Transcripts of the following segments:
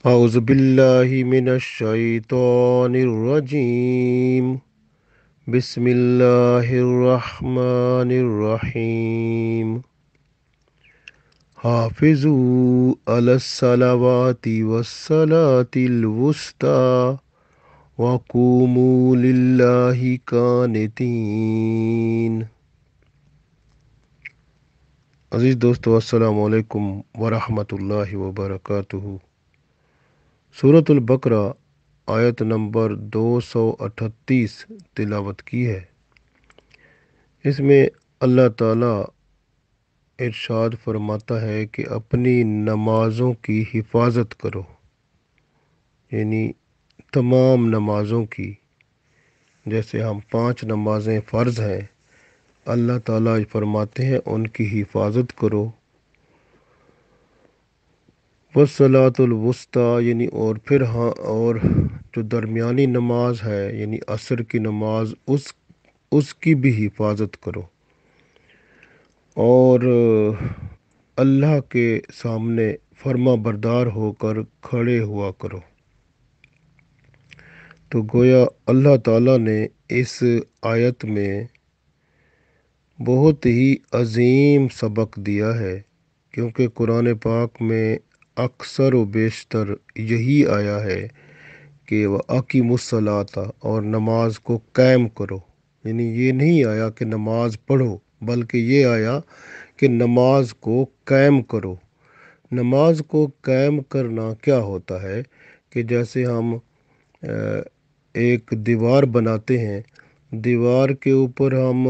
أعوذ بالله من الشيطان الرجيم. بسم الله الرحمن الرحيم. حافظوا على الصلوات والصلاة الوسطى وقوموا لله قانتين. عزیز دوستو، السلام علیکم ورحمۃ اللہ وبرکاتہ۔ سورۃ البقرہ آیت نمبر 238 تلاوت کی ہے۔ اس میں اللہ تعالیٰ ارشاد فرماتا ہے کہ اپنی نمازوں کی حفاظت کرو، یعنی تمام نمازوں کی۔ جیسے ہم 5 نمازیں فرض ہیں، اللہ تعالیٰ فرماتے ہیں ان کی حفاظت کرو۔ والصلاۃ الوسطیٰ، یعنی اور جو درمیانی نماز ہے یعنی عصر کی نماز، اس کی بھی حفاظت کرو، اور اللہ کے سامنے فرما بردار ہو کر کھڑے ہوا کرو۔ تو گویا اللہ تعالیٰ نے اس آیت میں بہت ہی عظیم سبق دیا ہے، کیونکہ قرآن پاک میں اکثر و بیشتر یہی آیا ہے کہ وَأَقِیمُوا الصَّلَاةَ، اور نماز کو قائم کرو۔ یعنی یہ نہیں آیا کہ نماز پڑھو، بلکہ یہ آیا کہ نماز کو قائم کرو۔ نماز کو قائم کرنا کیا ہوتا ہے کہ جیسے ہم ایک دیوار بناتے ہیں، دیوار کے اوپر ہم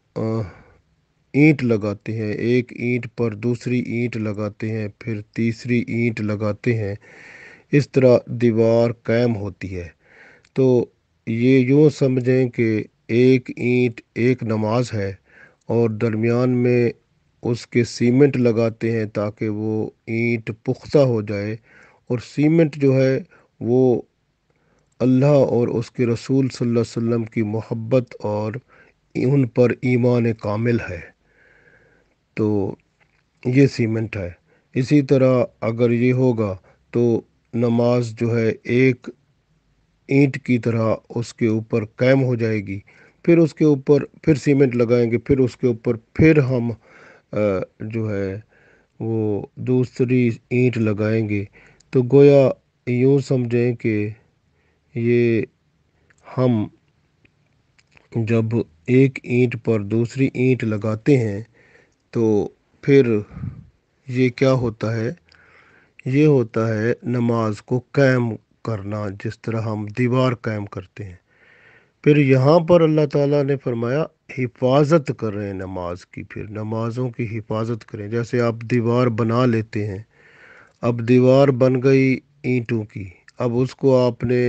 اینٹ لگاتے ہیں، ایک اینٹ پر دوسری اینٹ لگاتے ہیں، پھر تیسری اینٹ لگاتے ہیں، اس طرح دیوار قائم ہوتی ہے۔ تو یہ یوں سمجھیں کہ ایک اینٹ ایک نماز ہے، اور درمیان میں اس کے سیمنٹ لگاتے ہیں تاکہ وہ اینٹ پختہ ہو جائے، اور سیمنٹ جو ہے وہ اللہ اور اس کے رسول صلی اللہ علیہ وسلم کی محبت اور ان پر ایمان کامل ہے، تو یہ سیمنٹ ہے۔ اسی طرح اگر یہ ہوگا تو نماز جو ہے ایک اینٹ کی طرح اس کے اوپر قائم ہو جائے گی، پھر اس کے اوپر پھر سیمنٹ لگائیں گے، پھر اس کے اوپر پھر ہم جو ہے وہ دوسری اینٹ لگائیں گے۔ تو گویا یوں سمجھیں کہ یہ ہم جب ایک اینٹ پر دوسری اینٹ لگاتے ہیں تو پھر یہ کیا ہوتا ہے، یہ ہوتا ہے نماز کو قائم کرنا، جس طرح ہم دیوار قائم کرتے ہیں۔ پھر یہاں پر اللہ تعالیٰ نے فرمایا حفاظت کریں نماز کی، پھر نمازوں کی حفاظت کریں۔ جیسے آپ دیوار بنا لیتے ہیں، اب دیوار بن گئی اینٹوں کی، اب اس کو آپ نے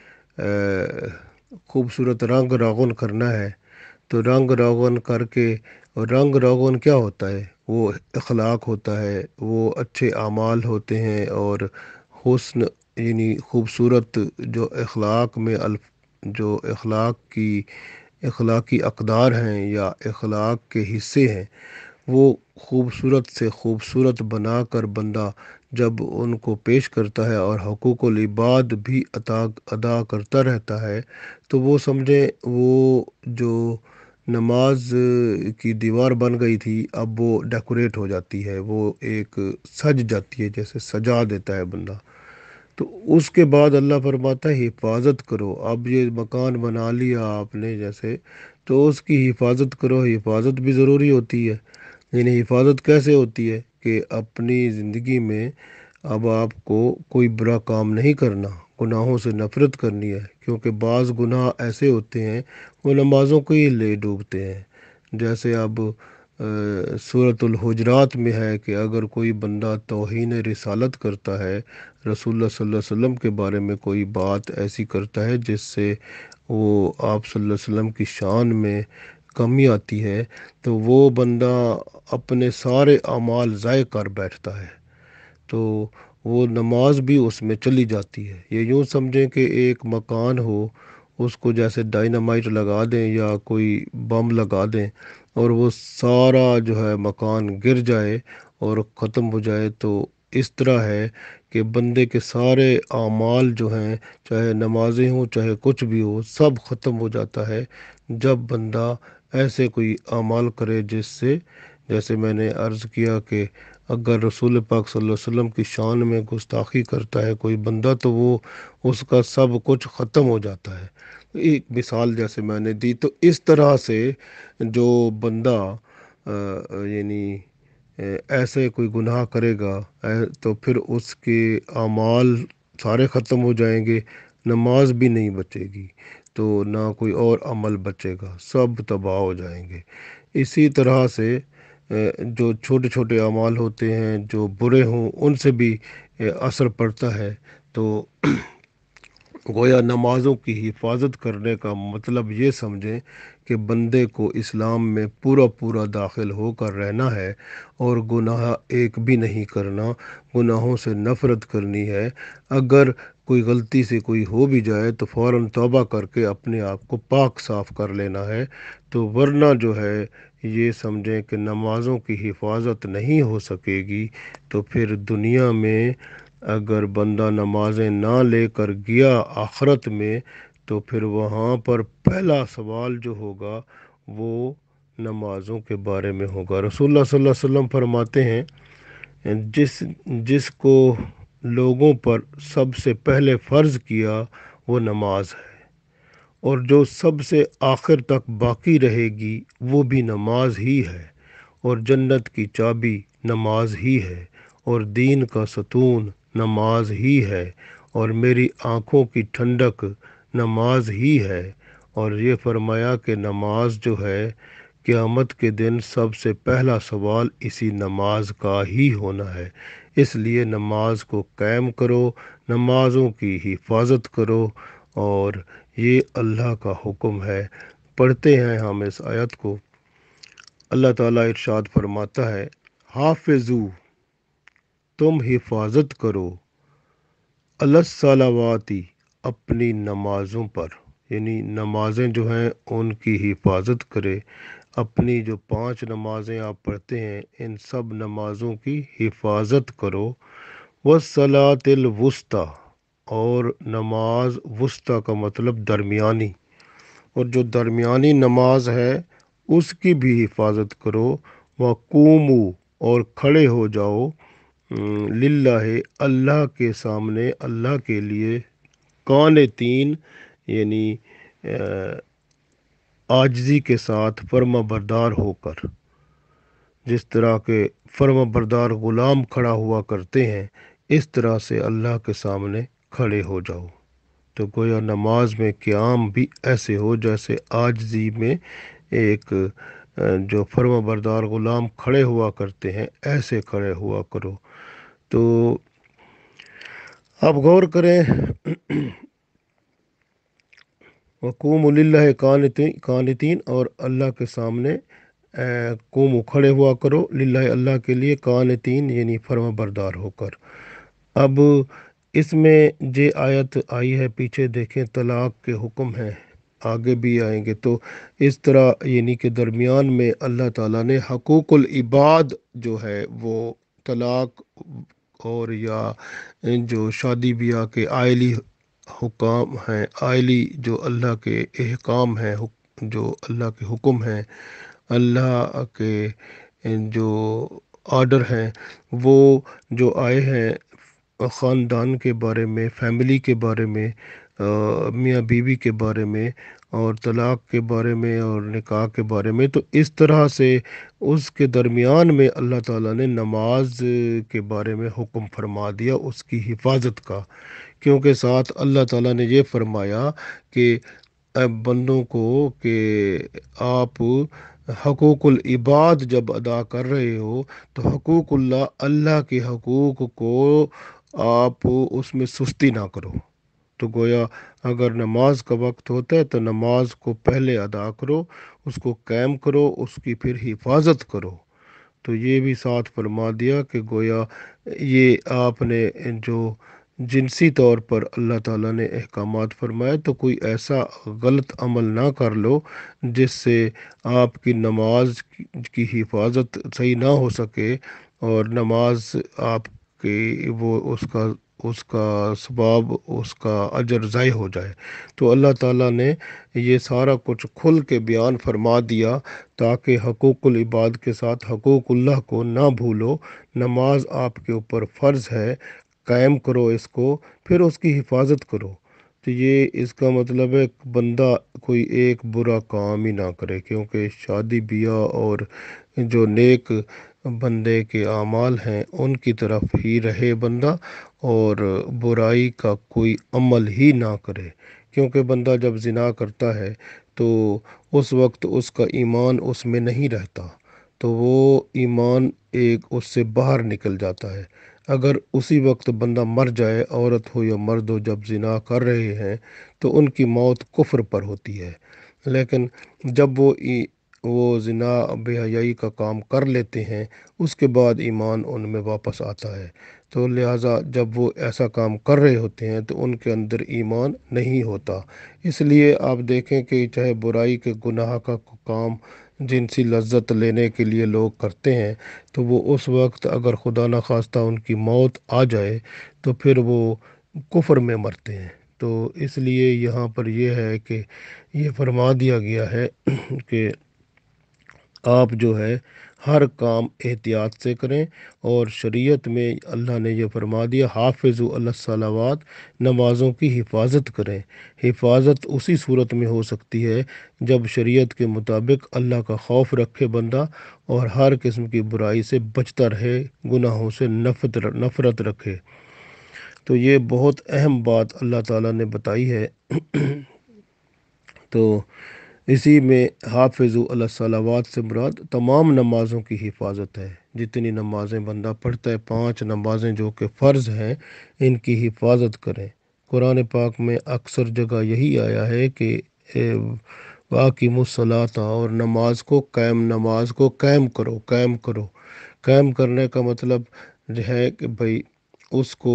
خوبصورت رنگ روغن کرنا ہے، تو رنگ روغن کر کے، اور رنگ روغن کیا ہوتا ہے، وہ اخلاق ہوتا ہے، وہ اچھے اعمال ہوتے ہیں، اور حسن یعنی خوبصورت جو اخلاق میں جو اخلاقی اقدار ہیں یا اخلاق کے حصے ہیں، وہ خوبصورت سے خوبصورت بنا کر بندہ جب ان کو پیش کرتا ہے اور حقوق العباد بھی ادا کرتا رہتا ہے، تو وہ سمجھے وہ جو نماز کی دیوار بن گئی تھی اب وہ ڈیکوریٹ ہو جاتی ہے، وہ ایک سج جاتی ہے، جیسے سجا دیتا ہے بندہ۔ تو اس کے بعد اللہ فرماتا ہے حفاظت کرو۔ اب یہ مکان بنا لیا آپ نے جیسے، تو اس کی حفاظت کرو۔ حفاظت بھی ضروری ہوتی ہے، یعنی حفاظت کیسے ہوتی ہے کہ اپنی زندگی میں اب آپ کو کوئی برا کام نہیں کرنا، گناہوں سے نفرت کرنی ہے، کیونکہ بعض گناہ ایسے ہوتے ہیں وہ نمازوں کو ہی لے ڈوبتے ہیں۔ جیسے اب سورۃ الحجرات میں ہے کہ اگر کوئی بندہ توہین رسالت کرتا ہے، رسول اللہ صلی اللہ علیہ وسلم کے بارے میں کوئی بات ایسی کرتا ہے جس سے وہ آپ صلی اللہ علیہ وسلم کی شان میں کمی آتی ہے، تو وہ بندہ اپنے سارے اعمال ضائع کر بیٹھتا ہے، تو وہ نماز بھی اس میں چلی جاتی ہے۔ یہ یوں سمجھیں کہ ایک مکان ہو، اس کو جیسے ڈائنامائٹ لگا دیں یا کوئی بم لگا دیں، اور وہ سارا جو ہے مکان گر جائے اور ختم ہو جائے، تو اس طرح ہے کہ بندے کے سارے اعمال جو ہیں، چاہے نمازیں ہوں چاہے کچھ بھی ہو، سب ختم ہو جاتا ہے جب بندہ ایسے کوئی اعمال کرے جس سے، جیسے میں نے عرض کیا کہ اگر رسول پاک صلی اللہ علیہ وسلم کی شان میں گستاخی کرتا ہے کوئی بندہ، تو وہ اس کا سب کچھ ختم ہو جاتا ہے۔ ایک مثال جیسے میں نے دی، تو اس طرح سے جو بندہ یعنی ایسے کوئی گناہ کرے گا، تو پھر اس کے اعمال سارے ختم ہو جائیں گے، نماز بھی نہیں بچے گی، تو نہ کوئی اور عمل بچے گا، سب تباہ ہو جائیں گے۔ اسی طرح سے جو چھوٹے چھوٹے اعمال ہوتے ہیں جو برے ہوں، ان سے بھی اثر پڑتا ہے۔ تو گویا نمازوں کی حفاظت کرنے کا مطلب یہ سمجھیں کہ بندے کو اسلام میں پورا پورا داخل ہو کر رہنا ہے، اور گناہ ایک بھی نہیں کرنا، گناہوں سے نفرت کرنی ہے۔ اگر کوئی غلطی سے کوئی ہو بھی جائے تو فوراً توبہ کر کے اپنے آپ کو پاک صاف کر لینا ہے۔ تو ورنہ جو ہے یہ سمجھیں کہ نمازوں کی حفاظت نہیں ہو سکے گی، تو پھر دنیا میں اگر بندہ نمازیں نہ لے کر گیا آخرت میں، تو پھر وہاں پر پہلا سوال جو ہوگا وہ نمازوں کے بارے میں ہوگا۔ رسول اللہ صلی اللہ علیہ وسلم فرماتے ہیں، جس جس کو لوگوں پر سب سے پہلے فرض کیا وہ نماز ہے، اور جو سب سے آخر تک باقی رہے گی وہ بھی نماز ہی ہے، اور جنت کی چابی نماز ہی ہے، اور دین کا ستون نماز ہی ہے، اور میری آنکھوں کی ٹھنڈک نماز ہی ہے۔ اور یہ فرمایا کہ نماز جو ہے، قیامت کے دن سب سے پہلا سوال اسی نماز کا ہی ہونا ہے۔ اس لیے نماز کو قائم کرو، نمازوں کی حفاظت کرو، اور یہ اللہ کا حکم ہے۔ پڑھتے ہیں ہم اس آیت کو۔ اللہ تعالیٰ ارشاد فرماتا ہے، حافظو، تم حفاظت کرو، الصلواتی، اپنی نمازوں پر، یعنی نمازیں جو ہیں ان کی حفاظت کرے۔ اپنی جو 5 نمازیں آپ پڑھتے ہیں، ان سب نمازوں کی حفاظت کرو۔ والصلاۃ الوسطیٰ، اور نماز وسطیٰ کا مطلب درمیانی، اور جو درمیانی نماز ہے اس کی بھی حفاظت کرو۔ وقوموا، اور کھڑے ہو جاؤ، للہ، اللہ کے سامنے، اللہ کے لیے، قانتین، یعنی عاجزی کے ساتھ، فرما بردار ہو کر، جس طرح کے فرما بردار غلام کھڑا ہوا کرتے ہیں، اس طرح سے اللہ کے سامنے کھڑے ہو جاؤ۔ تو گویا نماز میں قیام بھی ایسے ہو جیسے عاجزی میں ایک جو فرما بردار غلام کھڑے ہوا کرتے ہیں، ایسے کھڑے ہوا کرو۔ تو آپ غور کریں، وقوم للہ قانتین، اور اللہ کے سامنے قوم کھڑے ہوا کرو، للہ، اللہ کے لیے، قانتین یعنی فرما بردار ہو کر۔ اب اس میں جو آیت آئی ہے پیچھے دیکھیں، طلاق کے حکم ہیں، آگے بھی آئیں گے۔ تو اس طرح یعنی کہ درمیان میں اللہ تعالیٰ نے حقوق العباد جو ہے وہ طلاق، اور یا جو شادی بیاہ کے آئلی حکام ہیں، آئلی جو اللہ کے احکام ہیں، جو اللہ کے حکم ہیں، اللہ کے جو آرڈر ہیں، وہ جو آئے ہیں خاندان کے بارے میں، فیملی کے بارے میں، میاں بیوی کے بارے میں، اور طلاق کے بارے میں، اور نکاح کے بارے میں، تو اس طرح سے اس کے درمیان میں اللہ تعالیٰ نے نماز کے بارے میں حکم فرما دیا، اس کی حفاظت کا، کیونکہ ساتھ اللہ تعالیٰ نے یہ فرمایا کہ اے بندوں کو کہ آپ حقوق العباد جب ادا کر رہے ہو، تو حقوق اللہ، اللہ کے حقوق کو آپ اس میں سستی نہ کرو۔ تو گویا اگر نماز کا وقت ہوتا ہے تو نماز کو پہلے ادا کرو، اس کو قائم کرو، اس کی پھر حفاظت کرو۔ تو یہ بھی ساتھ فرما دیا کہ گویا یہ آپ نے جو جنسی طور پر اللہ تعالیٰ نے احکامات فرمائے، تو کوئی ایسا غلط عمل نہ کر لو جس سے آپ کی نماز کی حفاظت صحیح نہ ہو سکے، اور نماز آپ کہ وہ اس کا ثواب اس کا اجر ضائع ہو جائے۔ تو اللہ تعالیٰ نے یہ سارا کچھ کھل کے بیان فرما دیا تاکہ حقوق العباد کے ساتھ حقوق اللہ کو نہ بھولو۔ نماز آپ کے اوپر فرض ہے، قائم کرو اس کو، پھر اس کی حفاظت کرو۔ تو یہ اس کا مطلب ہے کہ بندہ کوئی ایک برا کام ہی نہ کرے، کیونکہ شادی بیاہ اور جو نیک بندے کے اعمال ہیں ان کی طرف ہی رہے بندہ، اور برائی کا کوئی عمل ہی نہ کرے، کیونکہ بندہ جب زنا کرتا ہے تو اس وقت اس کا ایمان اس میں نہیں رہتا، تو وہ ایمان ایک اس سے باہر نکل جاتا ہے۔ اگر اسی وقت بندہ مر جائے، عورت ہو یا مرد ہو، جب زنا کر رہے ہیں تو ان کی موت کفر پر ہوتی ہے، لیکن جب وہ زنا بے حیائی کا کام کر لیتے ہیں اس کے بعد ایمان ان میں واپس آتا ہے۔ تو لہٰذا جب وہ ایسا کام کر رہے ہوتے ہیں تو ان کے اندر ایمان نہیں ہوتا۔ اس لیے آپ دیکھیں کہ چاہے برائی کے گناہ کا کام جنسی لذت لینے کے لیے لوگ کرتے ہیں، تو وہ اس وقت اگر خدا نخواستہ ان کی موت آ جائے تو پھر وہ کفر میں مرتے ہیں۔ تو اس لیے یہاں پر یہ ہے کہ یہ فرما دیا گیا ہے کہ آپ جو ہے ہر کام احتیاط سے کریں، اور شریعت میں اللہ نے یہ فرما دیا حافظوا علی الصلوات، نمازوں کی حفاظت کریں۔ حفاظت اسی صورت میں ہو سکتی ہے جب شریعت کے مطابق اللہ کا خوف رکھے بندہ، اور ہر قسم کی برائی سے بچتا رہے، گناہوں سے نفرت رکھے۔ تو یہ بہت اہم بات اللہ تعالیٰ نے بتائی ہے۔ تو اسی میں حافظوا علی الصلوات سے مراد تمام نمازوں کی حفاظت ہے۔ جتنی نمازیں بندہ پڑھتا ہے، 5 نمازیں جو کہ فرض ہیں، ان کی حفاظت کریں۔ قرآن پاک میں اکثر جگہ یہی آیا ہے کہ وَأَقِیمُوا الصَّلَاةَ، اور نماز کو قائم کرو، قائم کرو۔ قائم کرنے کا مطلب جو ہے کہ بھئی اس کو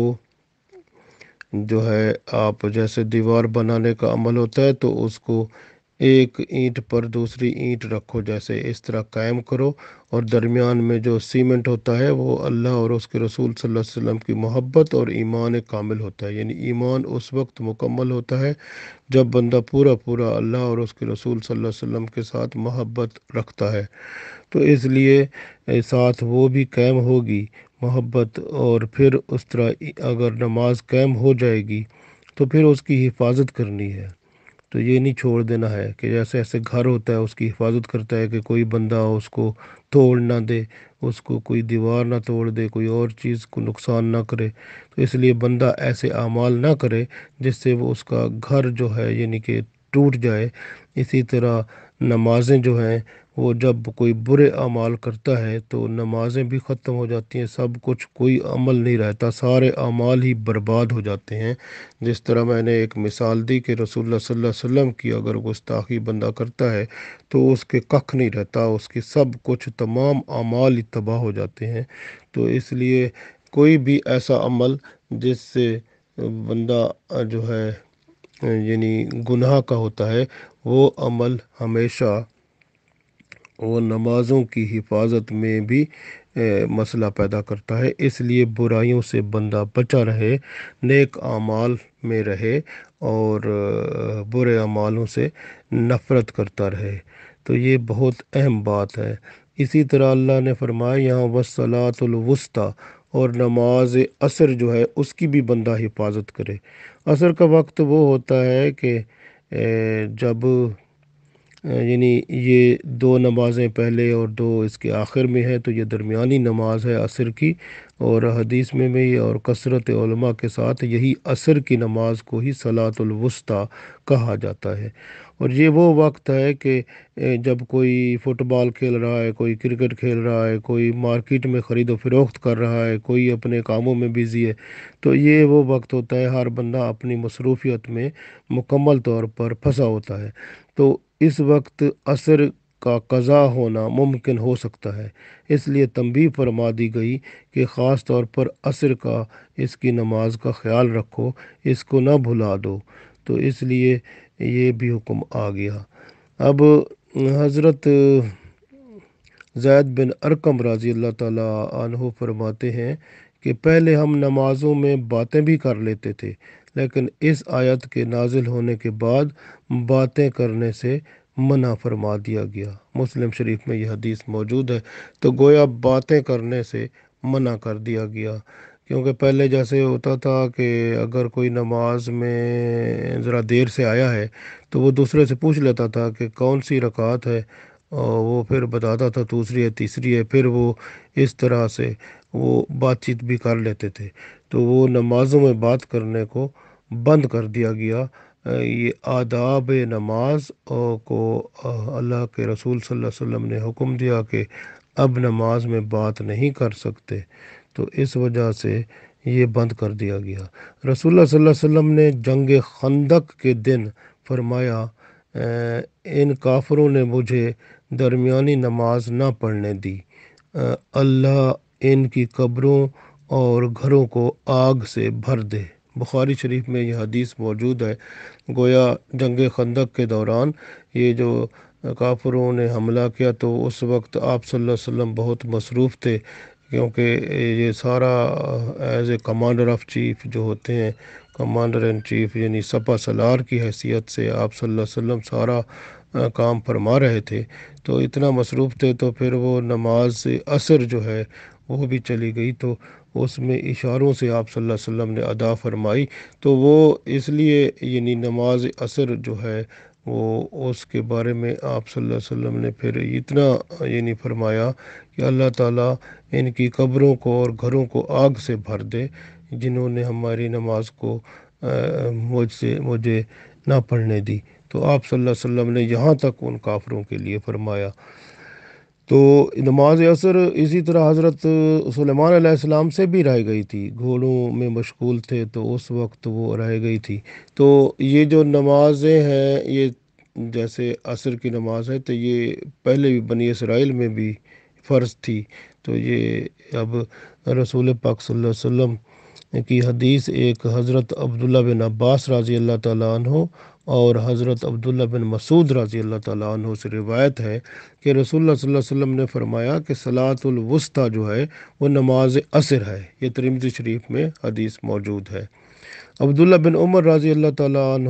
جو ہے آپ جیسے دیوار بنانے کا عمل ہوتا ہے تو اس کو ایک اینٹ پر دوسری اینٹ رکھو، جیسے اس طرح قائم کرو، اور درمیان میں جو سیمنٹ ہوتا ہے وہ اللہ اور اس کے رسول صلی اللہ علیہ وسلم کی محبت اور ایمان کامل ہوتا ہے۔ یعنی ایمان اس وقت مکمل ہوتا ہے جب بندہ پورا پورا اللہ اور اس کے رسول صلی اللہ علیہ وسلم کے ساتھ محبت رکھتا ہے، تو اس لیے ساتھ وہ بھی قائم ہوگی محبت، اور پھر اس طرح اگر نماز قائم ہو جائے گی تو پھر اس کی حفاظت کرنی ہے۔ تو یہ نہیں چھوڑ دینا ہے کہ جیسے ایسے گھر ہوتا ہے اس کی حفاظت کرتا ہے کہ کوئی بندہ اس کو توڑ نہ دے، اس کو کوئی دیوار نہ توڑ دے، کوئی اور چیز کو نقصان نہ کرے۔ تو اس لیے بندہ ایسے اعمال نہ کرے جس سے وہ اس کا گھر جو ہے یعنی کہ ٹوٹ جائے۔ اسی طرح نمازیں جو ہیں وہ جب کوئی برے اعمال کرتا ہے تو نمازیں بھی ختم ہو جاتی ہیں، سب کچھ، کوئی عمل نہیں رہتا، سارے اعمال ہی برباد ہو جاتے ہیں۔ جس طرح میں نے ایک مثال دی کہ رسول اللہ صلی اللہ علیہ وسلم کی اگر گستاخی بندہ کرتا ہے تو اس کے ککھ نہیں رہتا، اس کی سب کچھ، تمام اعمال ہی تباہ ہو جاتے ہیں۔ تو اس لیے کوئی بھی ایسا عمل جس سے بندہ جو ہے یعنی گناہ کا ہوتا ہے، وہ عمل ہمیشہ وہ نمازوں کی حفاظت میں بھی مسئلہ پیدا کرتا ہے۔ اس لیے برائیوں سے بندہ بچا رہے، نیک اعمال میں رہے، اور برے اعمالوں سے نفرت کرتا رہے۔ تو یہ بہت اہم بات ہے۔ اسی طرح اللہ نے فرمایا یہاں وَالصَّلَاةُ الْوُسْطیٰ، اور نماز عصر جو ہے اس کی بھی بندہ حفاظت کرے۔ عصر کا وقت وہ ہوتا ہے کہ جب یعنی یہ 2 نمازیں پہلے اور 2 اس کے آخر میں ہے، تو یہ درمیانی نماز ہے عصر کی، اور حدیث میں بھی اور کثرت علماء کے ساتھ یہی عصر کی نماز کو ہی صلاۃ الوسطیٰ کہا جاتا ہے۔ اور یہ وہ وقت ہے کہ جب کوئی فٹ بال کھیل رہا ہے، کوئی کرکٹ کھیل رہا ہے، کوئی مارکیٹ میں خرید و فروخت کر رہا ہے، کوئی اپنے کاموں میں بزی ہے، تو یہ وہ وقت ہوتا ہے ہر بندہ اپنی مصروفیت میں مکمل طور پر پھنسا ہوتا ہے۔ تو اس وقت عصر کا قضا ہونا ممکن ہو سکتا ہے، اس لیے تنبیہ فرما دی گئی کہ خاص طور پر عصر کا، اس کی نماز کا خیال رکھو، اس کو نہ بھلا دو۔ تو اس لیے یہ بھی حکم آ گیا۔ اب حضرت زید بن ارقم رضی اللہ تعالیٰ عنہ فرماتے ہیں کہ پہلے ہم نمازوں میں باتیں بھی کر لیتے تھے، لیکن اس آیت کے نازل ہونے کے بعد باتیں کرنے سے منع فرما دیا گیا۔ مسلم شریف میں یہ حدیث موجود ہے۔ تو گویا باتیں کرنے سے منع کر دیا گیا، کیونکہ پہلے جیسے ہوتا تھا کہ اگر کوئی نماز میں ذرا دیر سے آیا ہے تو وہ دوسرے سے پوچھ لیتا تھا کہ کون سی رکعت ہے، اور وہ پھر بتاتا تھا دوسری ہے تیسری ہے، پھر وہ اس طرح سے وہ بات چیت بھی کر لیتے تھے۔ تو وہ نمازوں میں بات کرنے کو بند کر دیا گیا۔ یہ آداب نماز کو اللہ کے رسول صلی اللہ علیہ وسلم نے حکم دیا کہ اب نماز میں بات نہیں کر سکتے، تو اس وجہ سے یہ بند کر دیا گیا۔ رسول اللہ صلی اللہ علیہ وسلم نے جنگ خندق کے دن فرمایا، ان کافروں نے مجھے درمیانی نماز نہ پڑھنے دی، اللہ ان کی قبروں اور گھروں کو آگ سے بھر دے۔ بخاری شریف میں یہ حدیث موجود ہے۔ گویا جنگ خندق کے دوران یہ جو کافروں نے حملہ کیا تو اس وقت آپ صلی اللہ علیہ وسلم بہت مصروف تھے، کیونکہ یہ سارا as a commander of chief جو ہوتے ہیں، کمانڈر ان چیف یعنی سپہ سالار کی حیثیت سے آپ صلی اللہ علیہ وسلم سارا کام فرما رہے تھے، تو اتنا مصروف تھے، تو پھر وہ نماز عصر جو ہے وہ بھی چلی گئی، تو اس میں اشاروں سے آپ صلی اللہ علیہ وسلم نے ادا فرمائی۔ تو وہ اس لیے یعنی نماز عصر جو ہے وہ اس کے بارے میں آپ صلی اللہ علیہ وسلم نے پھر اتنا یعنی فرمایا کہ اللہ تعالیٰ ان کی قبروں کو اور گھروں کو آگ سے بھر دے، جنہوں نے ہماری نماز کو مجھے نہ پڑھنے دی۔ تو آپ صلی اللہ علیہ وسلم نے یہاں تک ان کافروں کے لیے فرمایا۔ تو نماز عصر اسی طرح حضرت سلیمان علیہ السلام سے بھی رہ گئی تھی، گھوڑوں میں مشغول تھے تو اس وقت وہ رہ گئی تھی۔ تو یہ جو نمازیں ہیں، یہ جیسے عصر کی نماز ہے تو یہ پہلے بھی بنی اسرائیل میں بھی فرض تھی، تو یہ اب رسول پاک صلی اللہ علیہ وسلم کی حدیث ایک حضرت عبداللہ بن عباس رضی اللہ تعالیٰ عنہ اور حضرت عبداللہ بن مسعود رضی اللہ تعالیٰ عنہ سے روایت ہے کہ رسول اللہ صلی اللہ علیہ وسلم نے فرمایا کہ صلاۃ الوسطیٰ جو ہے وہ نماز عصر ہے۔ یہ ترمذی شریف میں حدیث موجود ہے۔ عبداللہ بن عمر رضی اللہ تعالیٰ عنہ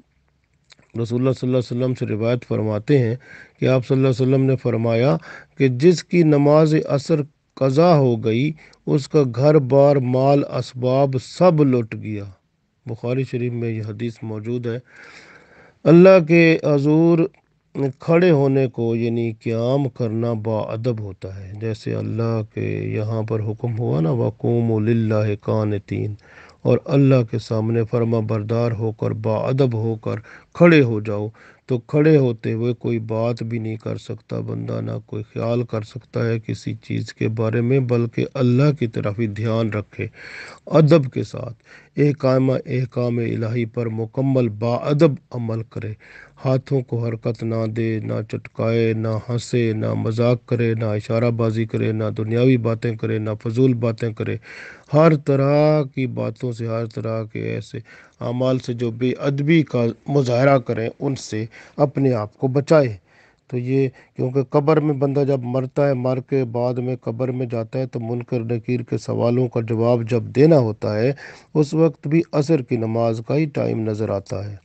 رسول اللہ صلی اللہ علیہ وسلم سے روایت فرماتے ہیں کہ آپ صلی اللہ علیہ وسلم نے فرمایا کہ جس کی نماز عصر قضا ہو گئی اس کا گھر بار مال اسباب سب لٹ گیا۔ بخاری شریف میں یہ حدیث موجود ہے۔ اللہ کے حضور کھڑے ہونے کو یعنی قیام کرنا باادب ہوتا ہے، جیسے اللہ کے یہاں پر حکم ہوا نا وَقُومُوا لِلَّهِ قَانِتِينَ، اور اللہ کے سامنے فرما بردار ہو کر باادب ہو کر کھڑے ہو جاؤ۔ تو کھڑے ہوتے ہوئے کوئی بات بھی نہیں کر سکتا بندہ، نہ کوئی خیال کر سکتا ہے کسی چیز کے بارے میں، بلکہ اللہ کی طرف ہی دھیان رکھے، ادب کے ساتھ احکام الہی پر مکمل باادب عمل کرے، ہاتھوں کو حرکت نہ دے، نہ چٹکائے، نہ ہنسے، نہ مذاق کرے، نہ اشارہ بازی کرے، نہ دنیاوی باتیں کرے، نہ فضول باتیں کرے، ہر طرح کی باتوں سے، ہر طرح کے ایسے اعمال سے جو بے ادبی کا مظاہرہ کریں ان سے اپنے آپ کو بچائے۔ تو یہ کیونکہ قبر میں بندہ جب مرتا ہے، مر کے بعد میں قبر میں جاتا ہے تو منکر نکیر کے سوالوں کا جواب جب دینا ہوتا ہے اس وقت بھی عصر کی نماز کا ہی ٹائم نظر آتا ہے۔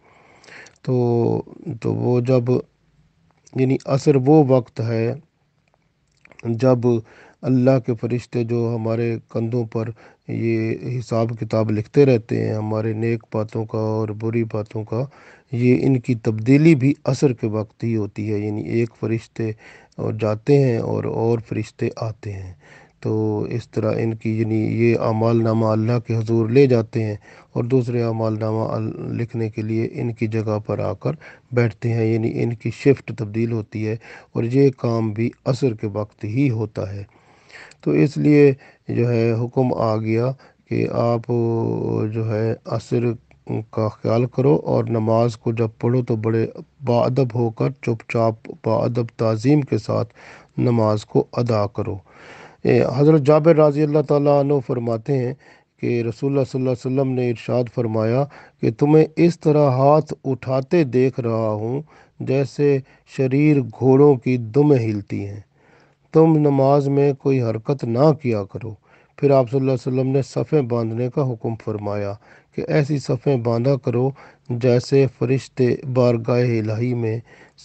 تو وہ جب یعنی عصر وہ وقت ہے جب اللہ کے فرشتے جو ہمارے کندھوں پر یہ حساب کتاب لکھتے رہتے ہیں ہمارے نیک باتوں کا اور بری باتوں کا، یہ ان کی تبدیلی بھی عصر کے وقت ہی ہوتی ہے، یعنی ایک فرشتے جاتے ہیں اور فرشتے آتے ہیں، تو اس طرح ان کی یعنی یہ اعمال نامہ اللہ کے حضور لے جاتے ہیں اور دوسرے اعمال نامہ لکھنے کے لیے ان کی جگہ پر آ کر بیٹھتے ہیں، یعنی ان کی شفٹ تبدیل ہوتی ہے، اور یہ کام بھی عصر کے وقت ہی ہوتا ہے۔ تو اس لیے جو ہے حکم آ گیا کہ آپ جو ہے عصر کا خیال کرو، اور نماز کو جب پڑھو تو بڑے باادب ہو کر چپ چاپ باادب تعظیم کے ساتھ نماز کو ادا کرو۔ حضرت جابر رضی اللہ تعالیٰ عنہ فرماتے ہیں کہ رسول اللہ صلی اللہ علیہ وسلم نے ارشاد فرمایا کہ تمہیں اس طرح ہاتھ اٹھاتے دیکھ رہا ہوں جیسے شریر گھوڑوں کی دمیں ہلتی ہیں، تم نماز میں کوئی حرکت نہ کیا کرو، پھر آپ صلی اللہ علیہ وسلم نے صفیں باندھنے کا حکم فرمایا کہ ایسی صفیں باندھا کرو جیسے فرشتے بارگاہ الہی میں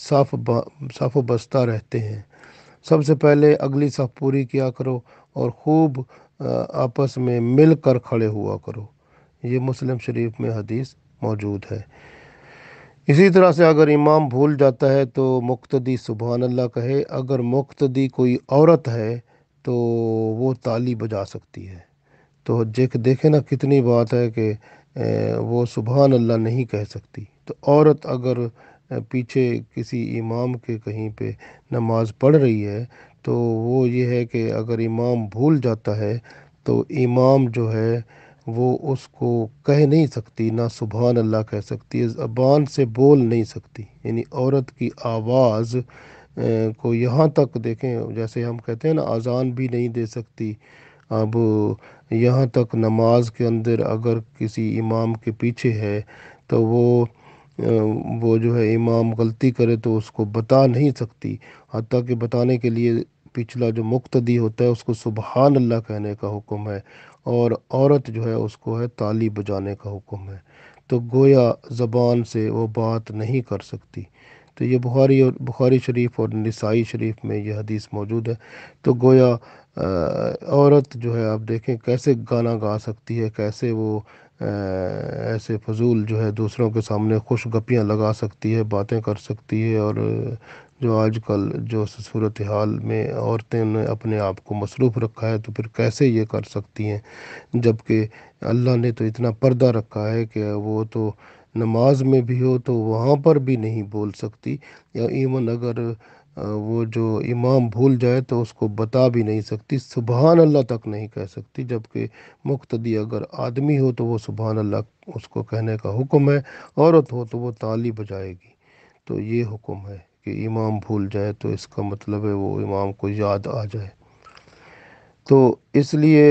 صف بستہ رہتے ہیں۔ سب سے پہلے اگلی صف پوری کیا کرو اور خوب آپس میں مل کر کھڑے ہوا کرو۔ یہ مسلم شریف میں حدیث موجود ہے۔ اسی طرح سے اگر امام بھول جاتا ہے تو مقتدی سبحان اللہ کہے۔ اگر مقتدی کوئی عورت ہے تو وہ تالی بجا سکتی ہے۔ تو دیکھیں نا کتنی بات ہے کہ وہ سبحان اللہ نہیں کہہ سکتی۔ تو عورت اگر پیچھے کسی امام کے کہیں پہ نماز پڑھ رہی ہے تو وہ یہ ہے کہ اگر امام بھول جاتا ہے تو امام جو ہے وہ اس کو کہہ نہیں سکتی، نہ سبحان اللہ کہہ سکتی ہے، زبان سے بول نہیں سکتی۔ یعنی عورت کی آواز کو یہاں تک دیکھیں، جیسے ہم کہتے ہیں نا اذان بھی نہیں دے سکتی۔ اب یہاں تک نماز کے اندر اگر کسی امام کے پیچھے ہے تو وہ جو ہے امام غلطی کرے تو اس کو بتا نہیں سکتی، حتیٰ کہ بتانے کے لیے پچھلا جو مقتدی ہوتا ہے اس کو سبحان اللہ کہنے کا حکم ہے، اور عورت جو ہے اس کو ہے تالی بجانے کا حکم ہے۔ تو گویا زبان سے وہ بات نہیں کر سکتی۔ تو یہ بخاری شریف اور نسائی شریف میں یہ حدیث موجود ہے۔ تو گویا عورت جو ہے آپ دیکھیں کیسے گانا گا سکتی ہے، کیسے وہ ایسے فضول جو ہے دوسروں کے سامنے خوش گپیاں لگا سکتی ہے، باتیں کر سکتی ہے، اور جو آج کل جو صورتحال میں عورتیں نے اپنے آپ کو مصروف رکھا ہے تو پھر کیسے یہ کر سکتی ہیں، جبکہ اللہ نے تو اتنا پردہ رکھا ہے کہ وہ تو نماز میں بھی ہو تو وہاں پر بھی نہیں بول سکتی، یا ایون اگر وہ جو امام بھول جائے تو اس کو بتا بھی نہیں سکتی، سبحان اللہ تک نہیں کہہ سکتی، جبکہ مقتدی اگر آدمی ہو تو وہ سبحان اللہ اس کو کہنے کا حکم ہے، عورت ہو تو وہ تالی بجائے گی۔ تو یہ حکم ہے کہ امام بھول جائے تو اس کا مطلب ہے وہ امام کو یاد آ جائے۔ تو اس لیے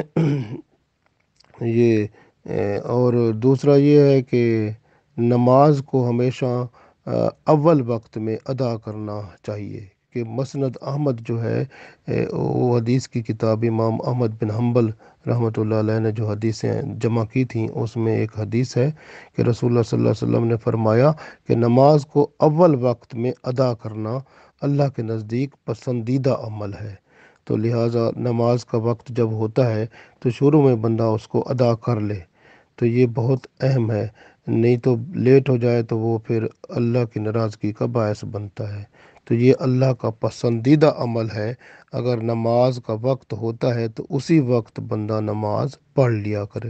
یہ اور دوسرا یہ ہے کہ نماز کو ہمیشہ اول وقت میں ادا کرنا چاہیے، کہ مسند احمد جو ہے وہ حدیث کی کتاب امام احمد بن حنبل رحمۃ اللہ علیہ نے جو حدیثیں جمع کی تھیں اس میں ایک حدیث ہے کہ رسول اللہ صلی اللہ علیہ وسلم نے فرمایا کہ نماز کو اول وقت میں ادا کرنا اللہ کے نزدیک پسندیدہ عمل ہے۔ تو لہٰذا نماز کا وقت جب ہوتا ہے تو شروع میں بندہ اس کو ادا کر لے، تو یہ بہت اہم ہے، نہیں تو لیٹ ہو جائے تو وہ پھر اللہ کی ناراضگی کا باعث بنتا ہے۔ تو یہ اللہ کا پسندیدہ عمل ہے، اگر نماز کا وقت ہوتا ہے تو اسی وقت بندہ نماز پڑھ لیا کرے۔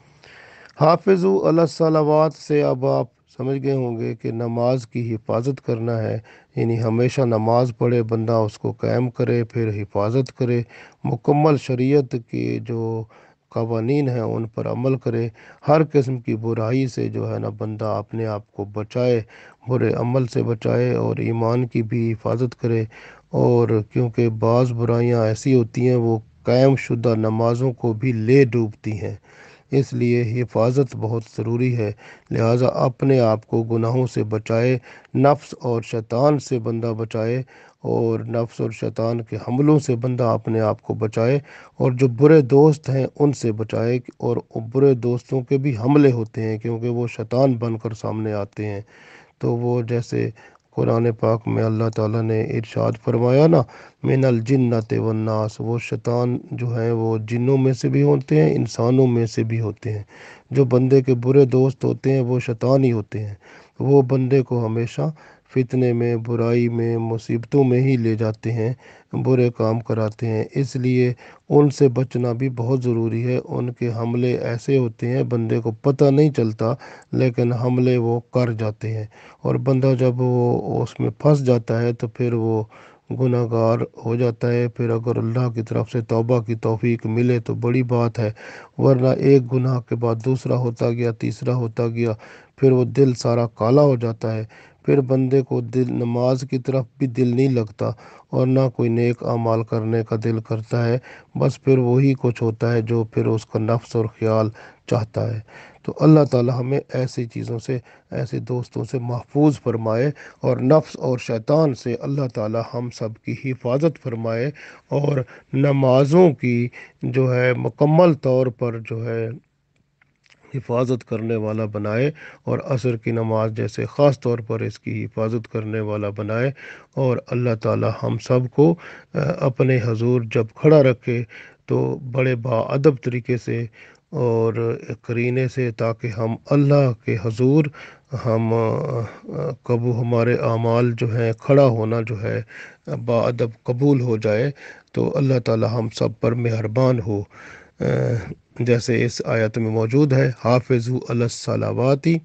حافظوا علی الصلوات سے اب آپ سمجھ گئے ہوں گے کہ نماز کی حفاظت کرنا ہے، یعنی ہمیشہ نماز پڑھے بندہ اس کو قائم کرے، پھر حفاظت کرے، مکمل شریعت کے جو قوانین ہیں ان پر عمل کرے، ہر قسم کی برائی سے جو ہے نا بندہ اپنے آپ کو بچائے، برے عمل سے بچائے، اور ایمان کی بھی حفاظت کرے، اور کیونکہ بعض برائیاں ایسی ہوتی ہیں وہ قائم شدہ نمازوں کو بھی لے ڈوبتی ہیں، اس لیے حفاظت بہت ضروری ہے۔ لہٰذا اپنے آپ کو گناہوں سے بچائے، نفس اور شیطان سے بندہ بچائے، اور نفس اور شیطان کے حملوں سے بندہ اپنے آپ کو بچائے، اور جو برے دوست ہیں ان سے بچائے، اور برے دوستوں کے بھی حملے ہوتے ہیں کیونکہ وہ شیطان بن کر سامنے آتے ہیں۔ تو وہ جیسے قرآن پاک میں اللہ تعالیٰ نے ارشاد فرمایا نا، من الجنت والناس، وہ شیطان جو ہیں وہ جنوں میں سے بھی ہوتے ہیں، انسانوں میں سے بھی ہوتے ہیں۔ جو بندے کے برے دوست ہوتے ہیں وہ شیطان ہی ہوتے ہیں، وہ بندے کو ہمیشہ فتنے میں، برائی میں، مصیبتوں میں ہی لے جاتے ہیں، برے کام کراتے ہیں، اس لیے ان سے بچنا بھی بہت ضروری ہے۔ ان کے حملے ایسے ہوتے ہیں بندے کو پتہ نہیں چلتا لیکن حملے وہ کر جاتے ہیں، اور بندہ جب وہ اس میں پھنس جاتا ہے تو پھر وہ گناہ گار ہو جاتا ہے۔ پھر اگر اللہ کی طرف سے توبہ کی توفیق ملے تو بڑی بات ہے، ورنہ ایک گناہ کے بعد دوسرا ہوتا گیا، تیسرا ہوتا گیا، پھر وہ دل سارا کالا ہو جاتا ہے، پھر بندے کو نماز کی طرف بھی دل نہیں لگتا، اور نہ کوئی نیک اعمال کرنے کا دل کرتا ہے، بس پھر وہی کچھ ہوتا ہے جو پھر اس کا نفس اور خیال چاہتا ہے۔ تو اللہ تعالی ہمیں ایسی چیزوں سے، ایسے دوستوں سے محفوظ فرمائے، اور نفس اور شیطان سے اللہ تعالی ہم سب کی حفاظت فرمائے، اور نمازوں کی جو ہے مکمل طور پر جو ہے حفاظت کرنے والا بنائے، اور عصر کی نماز جیسے خاص طور پر اس کی حفاظت کرنے والا بنائے۔ اور اللہ تعالی ہم سب کو اپنے حضور جب کھڑا رکھے تو بڑے باادب طریقے سے اور قرینے سے، تاکہ ہم اللہ کے حضور ہم ہمارے اعمال جو ہیں، کھڑا ہونا جو ہے باادب قبول ہو جائے۔ تو اللہ تعالی ہم سب پر مہربان ہو، جیسے اس آیت میں موجود ہے، حافظوا علی الصلواتی،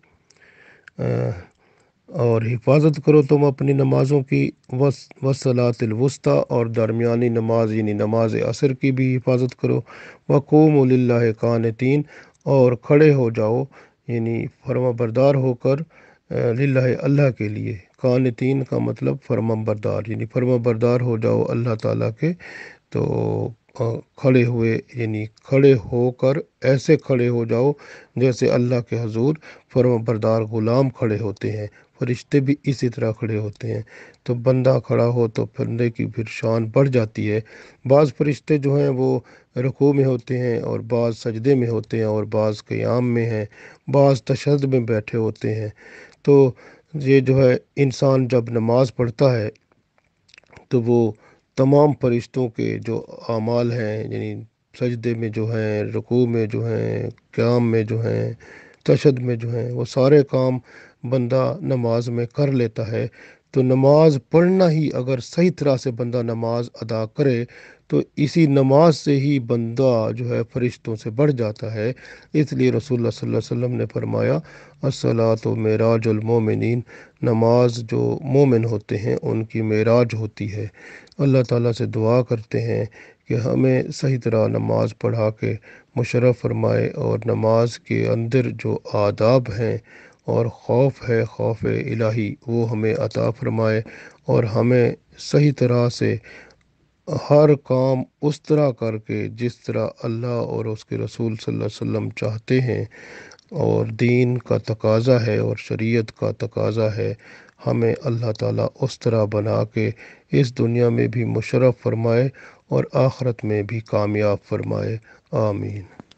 اور حفاظت کرو تم اپنی نمازوں کی، والصلاۃ الوسطی، اور درمیانی نماز یعنی نماز عصر کی بھی حفاظت کرو، وقوموا للہ قانتین، اور کھڑے ہو جاؤ یعنی فرما بردار ہو کر للہ اللہ کے لیے۔ قانتین کا مطلب فرما بردار، یعنی فرما بردار ہو جاؤ اللہ تعالیٰ کے۔ تو کھڑے ہوئے یعنی کھڑے ہو کر ایسے کھڑے ہو جاؤ جیسے اللہ کے حضور فرما بردار غلام کھڑے ہوتے ہیں، فرشتے بھی اسی طرح کھڑے ہوتے ہیں۔ تو بندہ کھڑا ہو تو بندے کی پھر شان بڑھ جاتی ہے۔ بعض فرشتے جو ہیں وہ رکوع میں ہوتے ہیں، اور بعض سجدے میں ہوتے ہیں، اور بعض قیام میں ہیں، بعض تشہد میں بیٹھے ہوتے ہیں۔ تو یہ جو ہے انسان جب نماز پڑھتا ہے تو وہ تمام فرشتوں کے جو اعمال ہیں، یعنی سجدے میں جو ہیں، رکوع میں جو ہیں، قیام میں جو ہیں، تشہد میں جو ہیں، وہ سارے کام بندہ نماز میں کر لیتا ہے۔ تو نماز پڑھنا ہی اگر صحیح طرح سے بندہ نماز ادا کرے تو اسی نماز سے ہی بندہ جو ہے فرشتوں سے بڑھ جاتا ہے۔ اس لیے رسول اللہ صلی اللہ علیہ وسلم نے فرمایا، الصلاۃ معراج المومنین، نماز جو مومن ہوتے ہیں ان کی معراج ہوتی ہے۔ اللہ تعالیٰ سے دعا کرتے ہیں کہ ہمیں صحیح طرح نماز پڑھا کے مشرف فرمائے، اور نماز کے اندر جو آداب ہیں اور خوف ہے، خوف الہی، وہ ہمیں عطا فرمائے، اور ہمیں صحیح طرح سے ہر کام اس طرح کر کے جس طرح اللہ اور اس کے رسول صلی اللہ علیہ وسلم چاہتے ہیں، اور دین کا تقاضا ہے اور شریعت کا تقاضا ہے، ہمیں اللہ تعالیٰ اس طرح بنا کے اس دنیا میں بھی مشرف فرمائے اور آخرت میں بھی کامیاب فرمائے۔ آمین۔